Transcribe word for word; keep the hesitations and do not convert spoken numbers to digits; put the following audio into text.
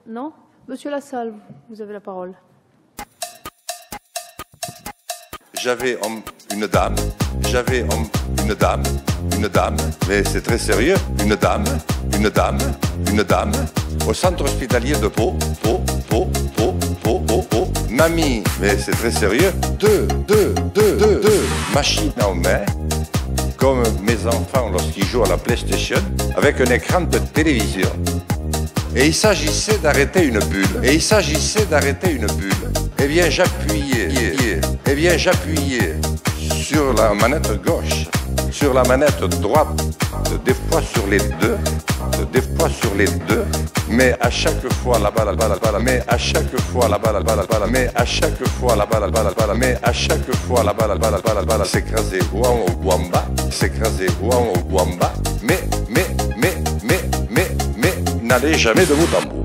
Non? Monsieur Lassalle, vous avez la parole. J'avais une dame, j'avais une dame, une dame, mais c'est très sérieux, une dame, une dame, une dame, au centre hospitalier de Pau, Pau, Pau, Pau, Pau, Pau, Pau, mamie, mais c'est très sérieux, deux, deux, deux, deux, deux, machines en main, comme mes enfants lorsqu'ils jouent à la PlayStation, avec un écran de télévision. Et il s'agissait d'arrêter une bulle, et il s'agissait d'arrêter une bulle. Eh bien j'appuyais, eh bien j'appuyais sur la manette gauche, sur la manette droite, des fois sur les deux, des fois sur les deux, mais à chaque fois la balle, la balle, la balle, mais à chaque fois la balle, la balle, la balle, mais à chaque fois la balle, la balle, la balle, mais à chaque fois la balle, la balle, la balle, la balle, s'écrasait ou en haut ou en bas, s'écrasait ou en haut ou en bas, mais, mais, mais, mais, mais, mais, n'allait jamais de bout en bout.